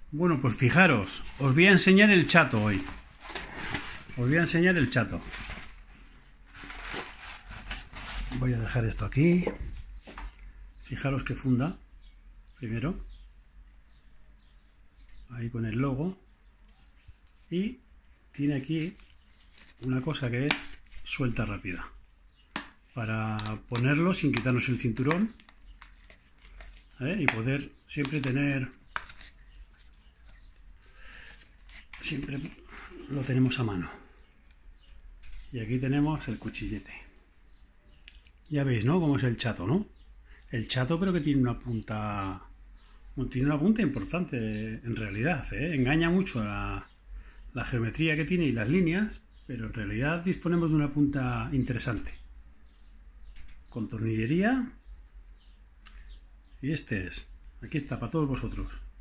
Bueno, pues fijaros, os voy a enseñar el chato hoy. Os voy a enseñar el chato. Voy a dejar esto aquí. Fijaros que funda. Primero. Ahí con el logo. Y tiene aquí una cosa que es suelta rápida. Para ponerlo sin quitarnos el cinturón. Y poder siempre tener... Siempre lo tenemos a mano. Y aquí tenemos el cuchillete. Ya veis, ¿no? Cómo es el chato, ¿no? El chato creo que tiene una punta... Tiene una punta importante en realidad, ¿eh? Engaña mucho la geometría que tiene y las líneas, pero en realidad disponemos de una punta interesante. Con tornillería. Y este es. Aquí está, para todos vosotros.